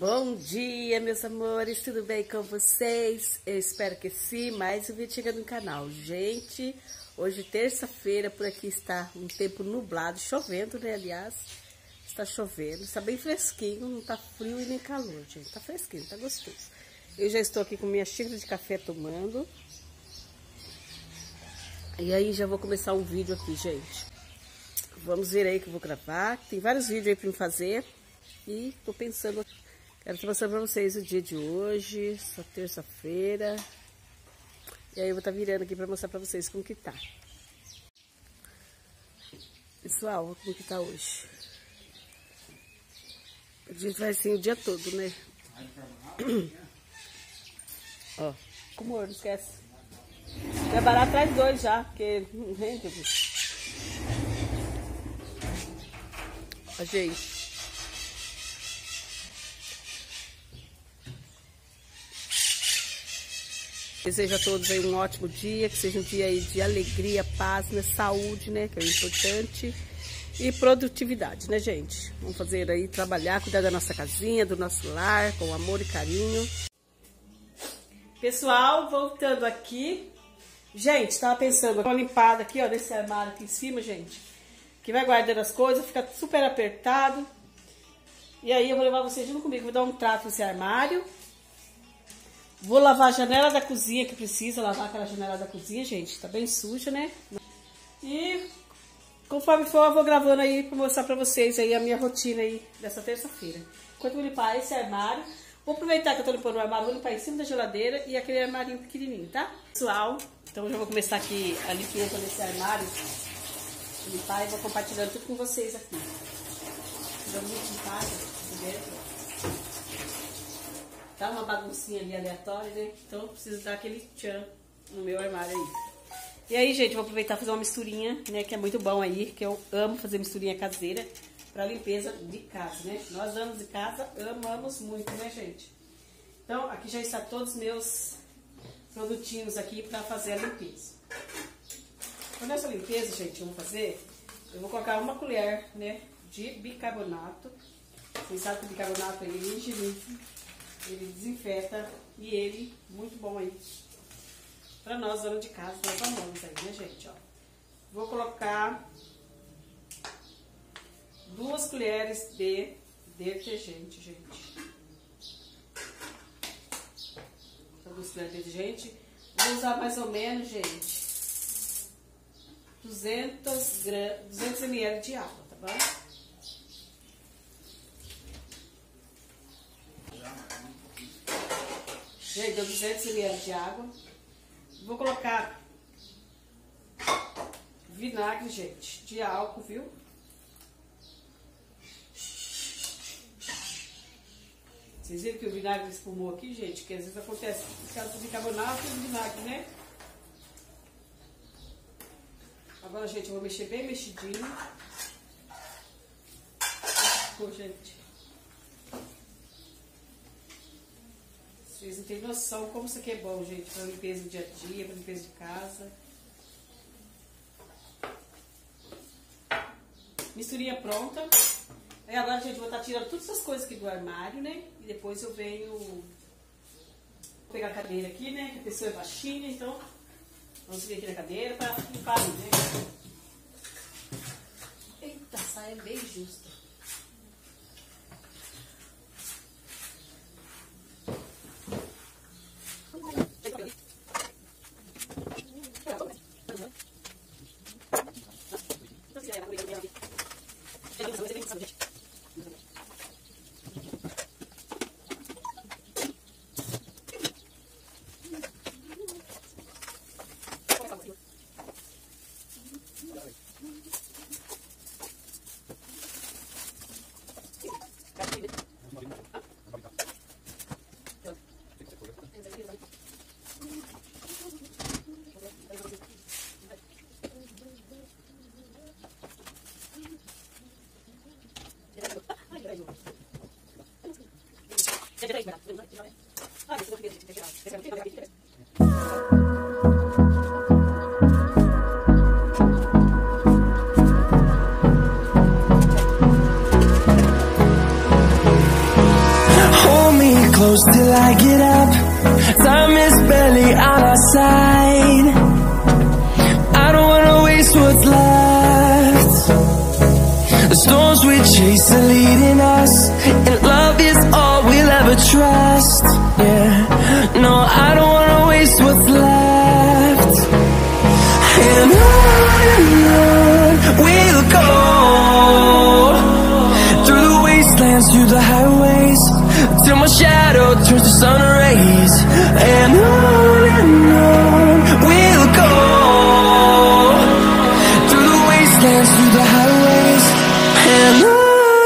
Bom dia, meus amores, tudo bem com vocês? Eu espero que sim, mais um vídeo chegando no canal. Gente, hoje terça-feira, por aqui está um tempo nublado, chovendo, né, aliás. Está chovendo, está bem fresquinho, não está frio e nem calor, gente. Está fresquinho, está gostoso. Eu já estou aqui com minha xícara de café tomando. E aí já vou começar um vídeo aqui, gente. Vamos ver aí que eu vou gravar. Tem vários vídeos aí para me fazer. E tô pensando, quero estar mostrando pra vocês o dia de hoje, essa terça-feira. E aí eu vou estar virando aqui pra mostrar pra vocês como que tá. Pessoal, como que tá hoje. A gente vai assim o dia todo, né? Ó, com humor, não esquece. Vai barato atrás dois já, porque não rende. Ó, gente. Desejo a todos aí um ótimo dia, que seja um dia aí de alegria, paz, né? Saúde, né? Que é importante. E produtividade, né, gente? Vamos fazer aí, trabalhar, cuidar da nossa casinha, do nosso lar, com amor e carinho. Pessoal, voltando aqui. Gente, tava pensando, uma limpada aqui, ó, desse armário aqui em cima, gente. Que vai guardando as coisas, fica super apertado. E aí eu vou levar vocês junto comigo, vou dar um trato nesse armário. Vou lavar a janela da cozinha, que precisa lavar aquela janela da cozinha, gente. Tá bem suja, né? E conforme for, eu vou gravando aí pra mostrar pra vocês aí a minha rotina aí dessa terça-feira. Enquanto eu vou limpar esse armário, vou aproveitar que eu tô limpando o armário, vou limpar em cima da geladeira e aquele armarinho pequenininho, tá? Pessoal, então eu já vou começar aqui a limpeza desse armário. Vou limpar e vou compartilhando tudo com vocês aqui. Vamos limpar aqui dentro. Tá uma baguncinha ali aleatória, né? Então eu preciso dar aquele tchan no meu armário aí. E aí, gente, vou aproveitar e fazer uma misturinha, né? Que é muito bom aí, que eu amo fazer misturinha caseira pra limpeza de casa, né? Nós anos de casa amamos muito, né, gente? Então, aqui já está todos os meus produtinhos aqui pra fazer a limpeza. Então, nessa limpeza, gente, eu vou fazer... Eu vou colocar uma colher, né? De bicarbonato. Vocês sabem que o bicarbonato ele higieniza. Ele desinfeta e ele, muito bom aí. Pra nós, dona de casa, nós amamos aí, né, gente? Ó. Vou colocar 2 colheres de detergente, gente. 2 colheres de detergente. Vou usar mais ou menos, gente, 200 ml de água, tá bom? Gente, deu 200 ml de água. Vou colocar vinagre, gente, de álcool, viu? Vocês viram que o vinagre espumou aqui, gente? Que às vezes acontece por causa do bicarbonato e do vinagre, né? Agora, gente, eu vou mexer bem mexidinho. Pô, gente. Vocês não têm noção como isso aqui é bom, gente, para limpeza do dia a dia, para limpeza de casa. Misturinha pronta. Aí agora, gente, vou estar tirando todas essas coisas aqui do armário, né? E depois eu venho pegar a cadeira aqui, né? Que a pessoa é baixinha, então vamos vir aqui na cadeira para limpar, né? Eita, a saia é bem justa. Oh close till I get up. Time is barely on our side. I don't wanna waste what's left. The storms we chase are leading us, and love is all we'll ever trust. Yeah, no, I don't wanna waste what's left. And on we'll go, through the wastelands, through the highways, till my shadow turns to sun rays. And on we'll go, through the wastelands, through the highways, and on we'll go.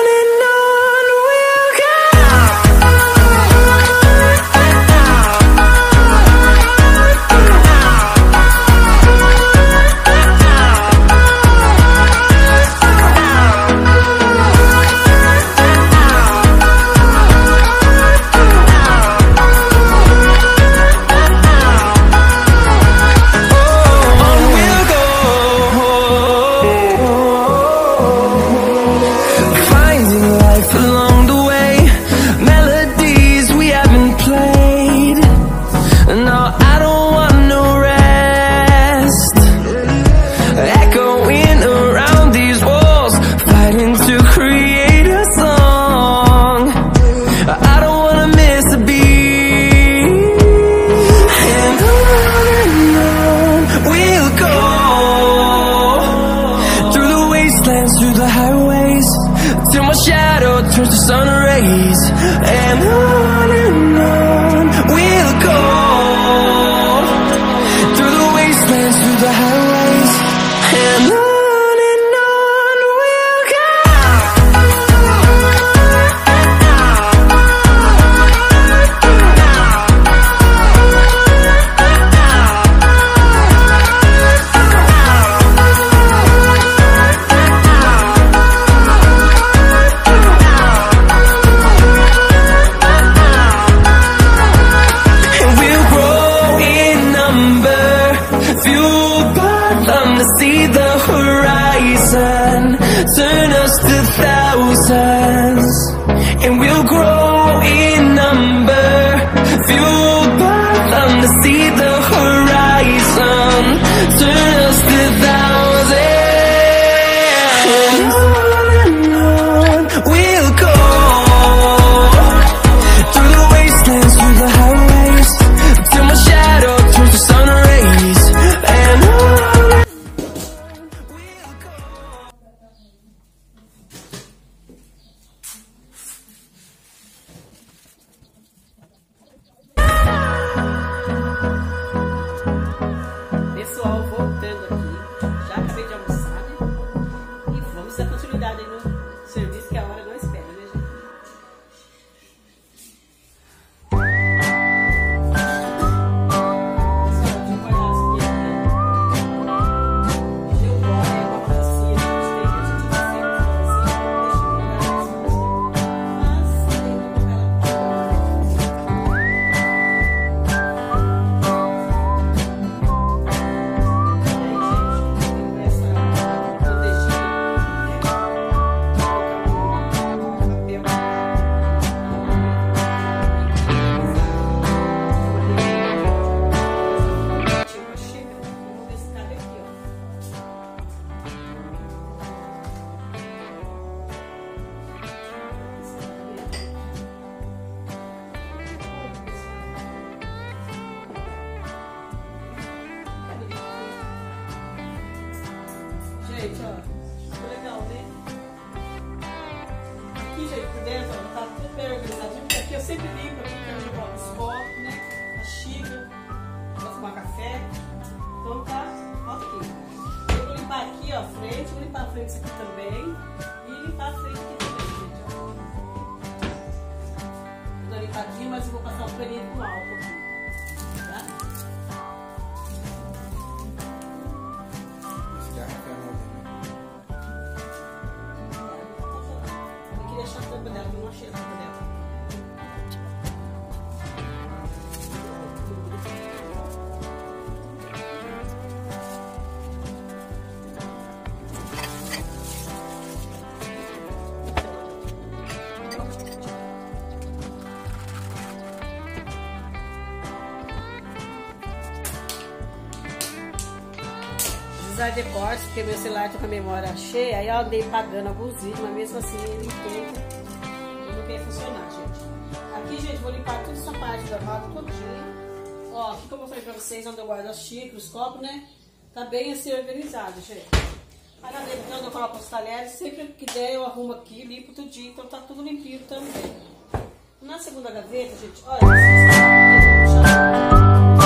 Through the highways, till my shadow turns to sun rays. And on we'll go, through the wastelands, through the highways, and on we'll go. Turn us to thousands, and we'll grow in number, fueled by them to see the horizon. Turn us to thousands, and on we'll go, through the wastelands, through the highways, till my shadow turns to sun rays. And on pessoal, voltando aqui, já acabei de almoçar, né? E vamos dar continuidade aí no serviço, que a hora não espera, né, gente? Gente, ó, ficou legal, né? Aqui, gente, por dentro, ó, tá tudo bem organizadinho, porque aqui eu sempre limpo, aqui eu jogo os copos, né? A xícara, pra tomar café. Então tá ok. Eu vou limpar aqui, ó, a frente, vou limpar a frente aqui também. E limpar a frente aqui também, gente, ó. Vou dar limpadinha, mas eu vou passar o paninho com álcool aqui, tá? Deixa a tampa dela, não achei a tampa dela. precisar de corte, porque meu celular tá com a memória cheia, aí eu andei pagando alguns vídeos, mas mesmo assim ele entende. Ele não quer funcionar, gente. Aqui, gente, vou limpar toda essa parte da vaga todinha. Ó, aqui como eu falei pra vocês, onde eu guardo as xícaras, os copos, né? Tá bem assim organizado, gente. A cadeira, onde eu coloco os talheres, sempre que der eu arrumo aqui, limpo tudinho, então tá tudo limpinho também. Na segunda gaveta, gente, olha,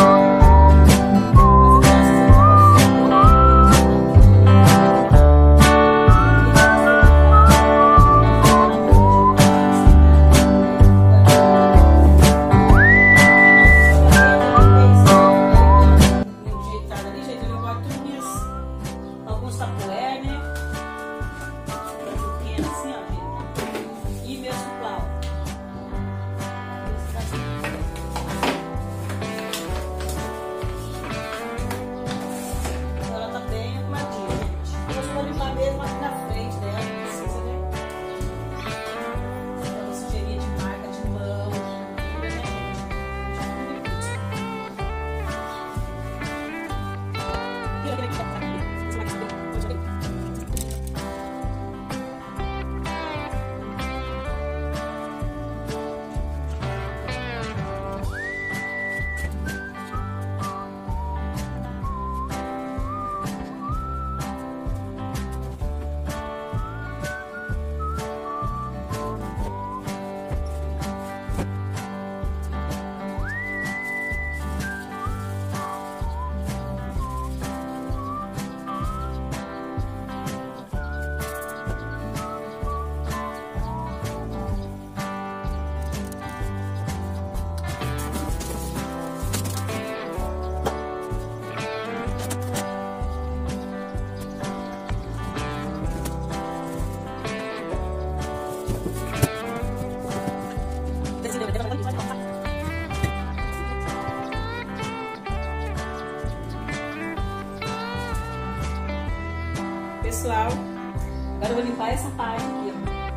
pessoal, agora eu vou limpar essa parte aqui,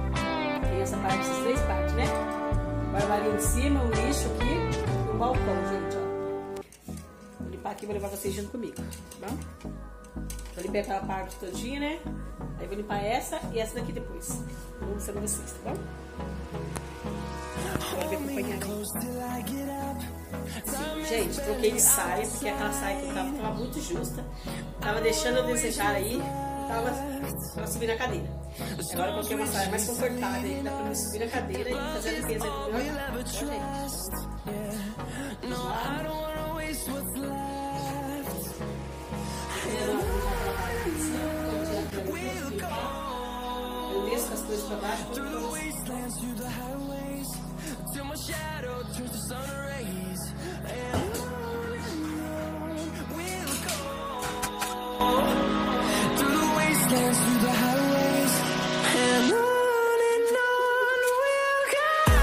ó. Tem essa parte, essas três partes, né? O armarinho em cima, o lixo aqui e o balcão, gente, ó. Vou limpar aqui e vou levar vocês junto comigo, tá bom? Vou limpar aquela parte todinha, né? Aí vou limpar essa e essa daqui depois. Vou mostrar pra vocês, tá bom? Agora vem acompanhar aqui. Gente, troquei de saia, porque aquela saia que eu tava muito justa. Tava deixando a desejar aí. Tava pra subir na cadeira. Agora eu coloquei uma saia mais confortável aí, dá pra me subir na cadeira e fazer a limpeza aí do meu armário. Ó, gente. Vamos lá. Eu desço as coisas pra baixo pra through the highways and on we'll go.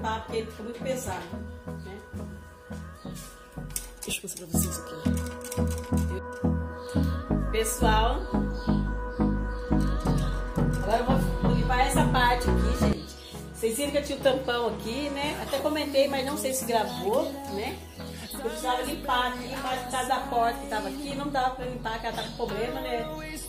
limpar, porque ele fica muito pesado, né? Deixa eu mostrar pra vocês aqui. Pessoal, agora eu vou limpar essa parte aqui, gente. Vocês viram que eu tinha o tampão aqui, né? Até comentei, mas não sei se gravou, né? Eu precisava limpar aqui, mas por causa da porta que tava aqui, não dava pra limpar, que ela tá com problema, né?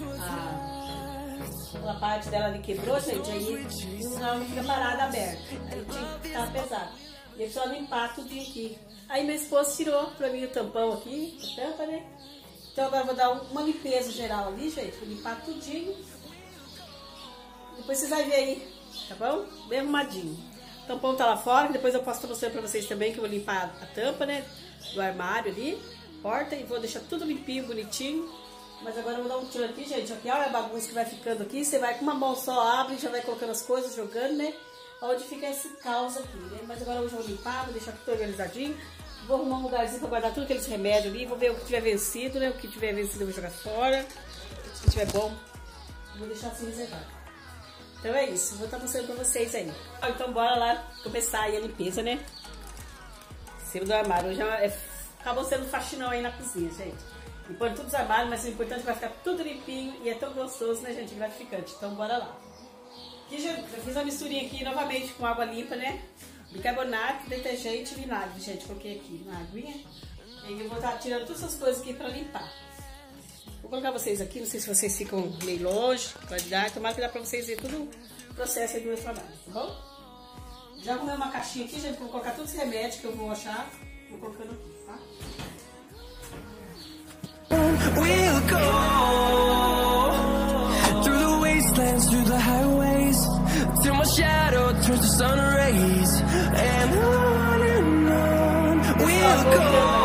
Aquela parte dela ali quebrou, gente, aí não fica parada aberta. Aí tinha que ficar pesado. E eu precisava limpar tudinho aqui. Aí meu esposo tirou pra mim o tampão aqui, a tampa, né? Então agora eu vou dar uma limpeza geral ali, gente, vou limpar tudinho. Depois vocês vão ver aí, tá bom? Bem arrumadinho. O tampão tá lá fora, depois eu posso estar mostrando pra vocês também que eu vou limpar a tampa, né? Do armário ali, porta, e vou deixar tudo limpinho, bonitinho. Mas agora eu vou dar um tiro aqui, gente. Aqui, olha a bagunça que vai ficando aqui. Você vai com uma mão só, abre e já vai colocando as coisas, jogando, né? Onde fica esse caos aqui, né? Mas agora hoje eu vou limpar, vou deixar tudo organizadinho. Vou arrumar um lugarzinho pra guardar tudo aqueles remédios ali. Vou ver o que tiver vencido, né? O que tiver vencido eu vou jogar fora. O que tiver bom, vou deixar assim reservado. Então é isso, vou estar mostrando pra vocês aí. Então bora lá começar aí a limpeza, né? Em cima do armário. Hoje acabou sendo um faxinão aí na cozinha, gente. Limpando tudo os armários, mas o importante é que vai ficar tudo limpinho e é tão gostoso, né, gente? Gratificante. Então bora lá. Aqui já fiz uma misturinha aqui novamente com água limpa, né? Bicarbonato, detergente e vinagre, gente. Coloquei aqui na aguinha. E aí eu vou estar tirando todas essas coisas aqui pra limpar. Vou colocar vocês aqui, não sei se vocês ficam meio longe, pode dar, tomara que dá pra vocês verem todo o processo aí do meu trabalho, tá bom? Já arrumei uma caixinha aqui, gente, vou colocar todos os remédios que eu vou achar, vou colocando aqui, tá? We'll go through the wastelands, through the highways, till my shadow turns to sun rays, and on we'll go.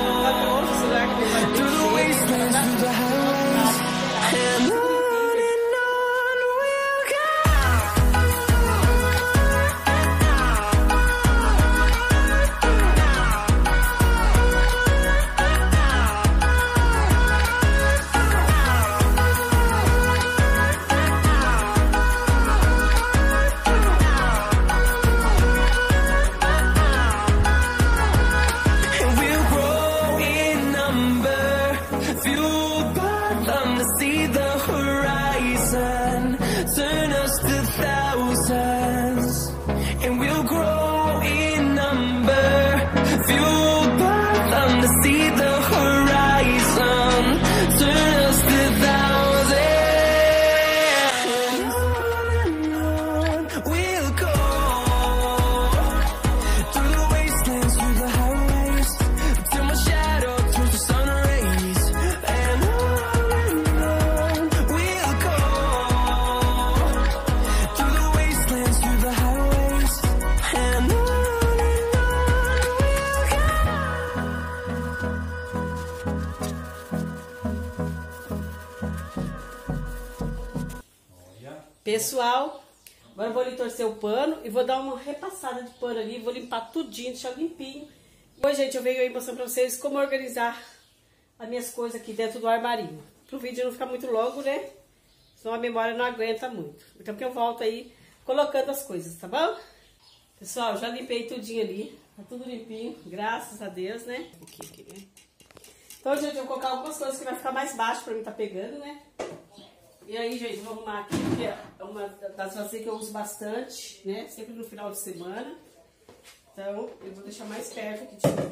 Pessoal, agora eu vou ali torcer o pano e vou dar uma repassada de pano ali, vou limpar tudinho, deixar limpinho. Hoje, gente, eu venho aí mostrando pra vocês como organizar as minhas coisas aqui dentro do armarinho. Pro vídeo não ficar muito longo, né? Senão a memória não aguenta muito. Então que eu volto aí colocando as coisas, tá bom? Pessoal, já limpei tudinho ali, tá tudo limpinho, graças a Deus, né? Um pouquinho aqui, né? Então, gente, eu vou colocar algumas coisas que vai ficar mais baixo pra mim tá pegando, né? E aí, gente, vou arrumar aqui, porque é uma das vasilhas que eu uso bastante, né? Sempre no final de semana. Então, eu vou deixar mais perto aqui de mim.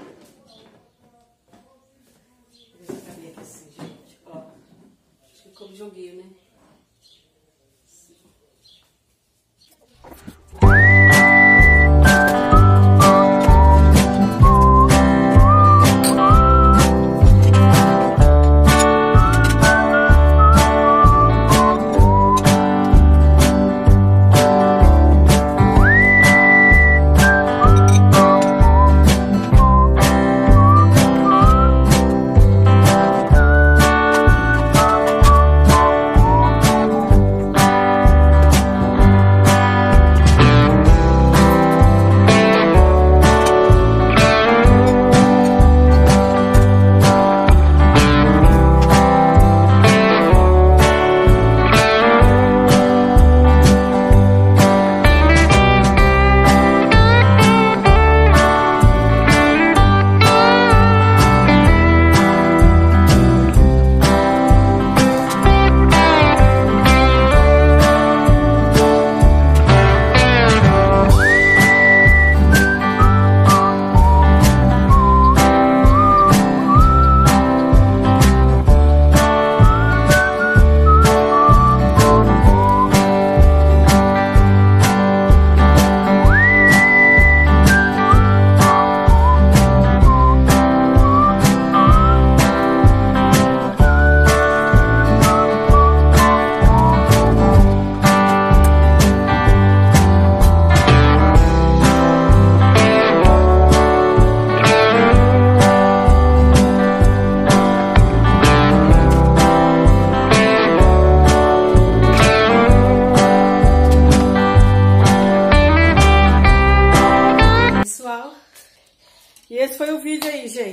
Deixa eu caber aqui assim, gente. Ó, acho que como joguinho, né?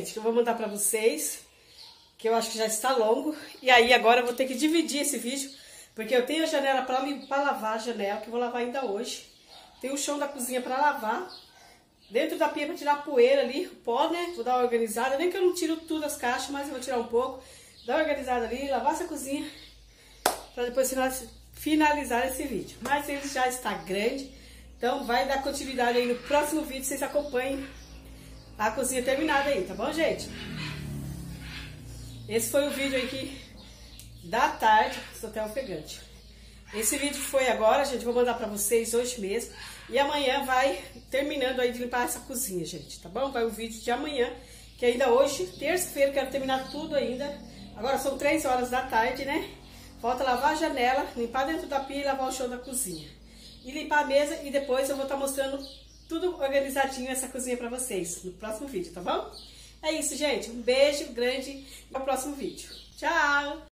gente, que eu vou mandar pra vocês, que eu acho que já está longo. E aí agora eu vou ter que dividir esse vídeo, porque eu tenho a janela pra lavar a janela, que eu vou lavar ainda hoje. Tem o chão da cozinha pra lavar. Dentro da pia pra tirar a poeira ali, o pó, né? Vou dar uma organizada, nem que eu não tiro tudo as caixas, mas eu vou tirar um pouco. Dar uma organizada ali, lavar essa cozinha, pra depois finalizar esse vídeo. Mas ele já está grande, então vai dar continuidade aí no próximo vídeo. Vocês acompanhem a cozinha terminada aí, tá bom, gente? Esse foi o vídeo aqui da tarde do Hotel Ofegante. Esse vídeo foi agora, gente, vou mandar pra vocês hoje mesmo. E amanhã vai terminando aí de limpar essa cozinha, gente, tá bom? Vai o vídeo de amanhã, que ainda hoje, terça-feira, quero terminar tudo ainda. Agora são 3 horas da tarde, né? Falta lavar a janela, limpar dentro da pia e lavar o chão da cozinha. E limpar a mesa e depois eu vou estar mostrando tudo organizadinho essa cozinha pra vocês no próximo vídeo, tá bom? É isso, gente. Um beijo grande e até o próximo vídeo. Tchau!